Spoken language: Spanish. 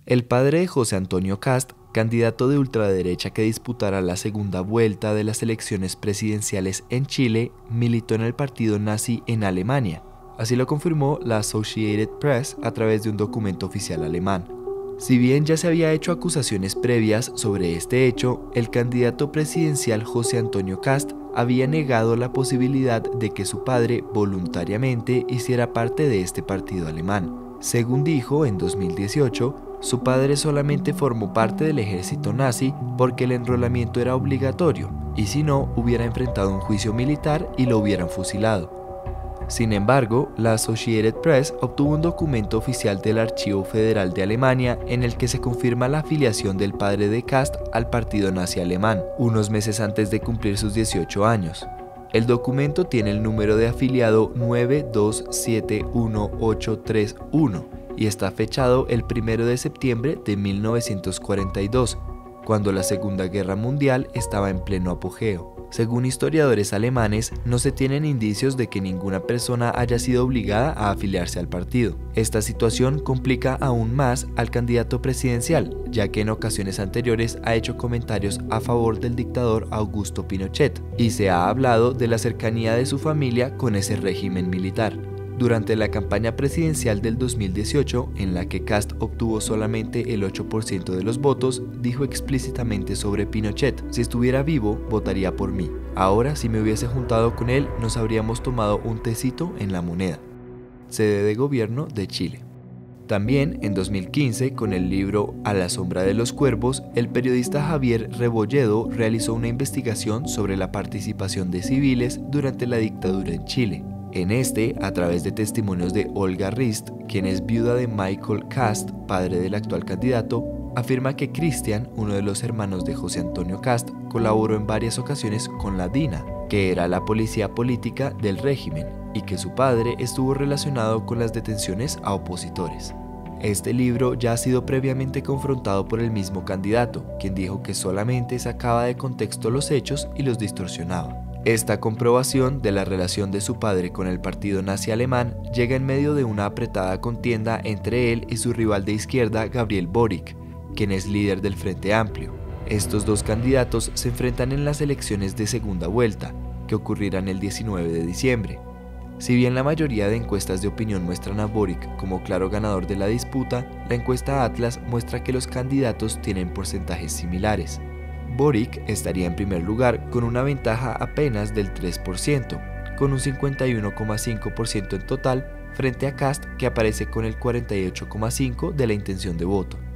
El padre de José Antonio Cast, candidato de ultraderecha que disputará la segunda vuelta de las elecciones presidenciales en Chile, militó en el partido nazi en Alemania. Así lo confirmó la Associated Press a través de un documento oficial alemán. Si bien ya se había hecho acusaciones previas sobre este hecho, el candidato presidencial José Antonio Cast había negado la posibilidad de que su padre voluntariamente hiciera parte de este partido alemán. Según dijo en 2018, su padre solamente formó parte del ejército nazi porque el enrolamiento era obligatorio, y si no, hubiera enfrentado un juicio militar y lo hubieran fusilado. Sin embargo, la Associated Press obtuvo un documento oficial del Archivo Federal de Alemania en el que se confirma la afiliación del padre de Cast al partido nazi alemán, unos meses antes de cumplir sus 18 años. El documento tiene el número de afiliado 9271831 y está fechado el 1 de septiembre de 1942, cuando la Segunda Guerra Mundial estaba en pleno apogeo. Según historiadores alemanes, no se tienen indicios de que ninguna persona haya sido obligada a afiliarse al partido. Esta situación complica aún más al candidato presidencial, ya que en ocasiones anteriores ha hecho comentarios a favor del dictador Augusto Pinochet, y se ha hablado de la cercanía de su familia con ese régimen militar. Durante la campaña presidencial del 2018, en la que Cast obtuvo solamente el 8% de los votos, dijo explícitamente sobre Pinochet: si estuviera vivo, votaría por mí. Ahora, si me hubiese juntado con él, nos habríamos tomado un tecito en La Moneda. Sede de gobierno de Chile. También, en 2015, con el libro A la sombra de los cuervos, el periodista Javier Rebolledo realizó una investigación sobre la participación de civiles durante la dictadura en Chile. En este, a través de testimonios de Olga Rist, quien es viuda de Michael Cast, padre del actual candidato, afirma que Cristian, uno de los hermanos de José Antonio Cast, colaboró en varias ocasiones con la DINA, que era la policía política del régimen, y que su padre estuvo relacionado con las detenciones a opositores. Este libro ya ha sido previamente confrontado por el mismo candidato, quien dijo que solamente sacaba de contexto los hechos y los distorsionaba. Esta comprobación de la relación de su padre con el partido nazi alemán llega en medio de una apretada contienda entre él y su rival de izquierda Gabriel Boric, quien es líder del Frente Amplio. Estos dos candidatos se enfrentan en las elecciones de segunda vuelta, que ocurrirán el 19 de diciembre. Si bien la mayoría de encuestas de opinión muestran a Boric como claro ganador de la disputa, la encuesta Atlas muestra que los candidatos tienen porcentajes similares. Boric estaría en primer lugar con una ventaja apenas del 3%, con un 51,5% en total, frente a Cast, que aparece con el 48,5% de la intención de voto.